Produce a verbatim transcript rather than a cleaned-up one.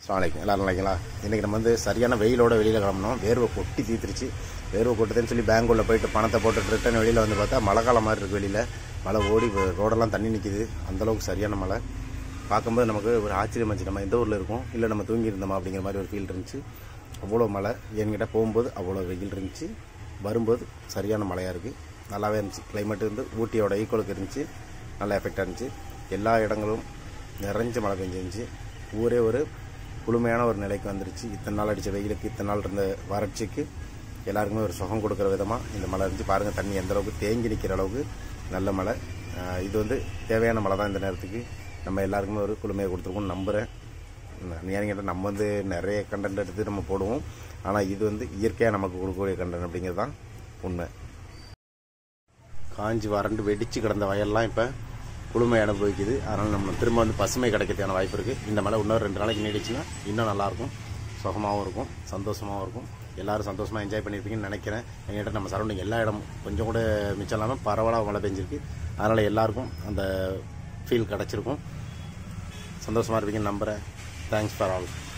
நாளைக்கு எல்லோரும் நினைக்கலாம். இன்றைக்கி நம்ம வந்து சரியான வெயிலோட வெளியில் கிளம்பணும். வேர்வை கொட்டி தீத்துருச்சு. வேர்வை கொட்டுதுன்னு சொல்லி பேங்குள்ளே போயிட்டு பணத்தை போட்டுட்டு ரிட்டன் வெளியில் வந்து பார்த்தா மழை காலம் மாதிரி இருக்குது. வெளியில் மழை ஓடி ரோடெல்லாம் தண்ணி நிற்கிது. அந்தளவுக்கு சரியான மழை. பார்க்கும்போது நமக்கு ஒரு ஆச்சரியம் வச்சு நம்ம எந்த ஊரில் இருக்கோம், இல்லை நம்ம தூங்கி இருந்தோமா அப்படிங்கிற மாதிரி ஒரு ஃபீல் இருந்துச்சு. அவ்வளோ மழை. என்கிட்ட போகும்போது அவ்வளோ வெயில் இருந்துச்சு, வரும்போது சரியான மழையாக இருக்குது. நல்லாவே இருந்துச்சு. கிளைமேட்டு வந்து ஊட்டியோட ஈக்குவலுக்கு இருந்துச்சு. நல்லா எஃபெக்டாக இருந்துச்சு. எல்லா இடங்களும் நிறைஞ்ச மழை பெஞ்சிருந்துச்சு. ஊரே ஒரு குளுமையான ஒரு நிலைக்கு வந்துருச்சு. இத்தனை நாள் அடித்த வெயிலுக்கு, இத்தனை நாள் இருந்த வறட்சிக்கு எல்லாருக்குமே ஒரு சுகம் கொடுக்குற விதமாக இந்த மழை இருந்துச்சு. பாருங்கள், தண்ணி எந்த அளவுக்கு தேங்கி நிற்கிற அளவுக்கு நல்ல மழை. இது வந்து தேவையான மழை தான். இந்த நேரத்துக்கு நம்ம எல்லாருக்குமே ஒரு குளுமையை கொடுத்துருக்கோம்னு நம்புகிறேன். ஏன்னு நம்ம வந்து நிறைய கண்டென்ட் எடுத்து நம்ம போடுவோம். ஆனால் இது வந்து இயற்கையாக நமக்கு கொடுக்கக்கூடிய கண்டென்ட் அப்படிங்கிறது தான் உண்மை. காஞ்சி வறண்டு வெடித்து கிடந்த வயல்லாம் இப்போ குளுமை அனுபவிக்குது. அதனால் நம்ம திரும்ப வந்து பசுமை கிடைக்கிறதுக்கான வாய்ப்பு இருக்குது. இந்த மழை இன்னொரு ரெண்டு நாளைக்கு நீடிச்சுன்னா இன்னும் நல்லாயிருக்கும், சுகமாகவும் இருக்கும், சந்தோஷமாகவும் இருக்கும். எல்லோரும் சந்தோஷமாக என்ஜாய் பண்ணியிருப்பீங்கன்னு நினைக்கிறேன். என்கிட்ட நம்ம சரௌண்டிங் எல்லா இடமும் கொஞ்சம் கூட மிச்சம் இல்லாமல் பரவலாக மழை பெஞ்சிருக்கு. அதனால் எல்லாருக்கும் அந்த ஃபீல் கிடச்சிருக்கும். சந்தோஷமாக இருப்பீங்கன்னு நம்புகிறேன். Thanks for all.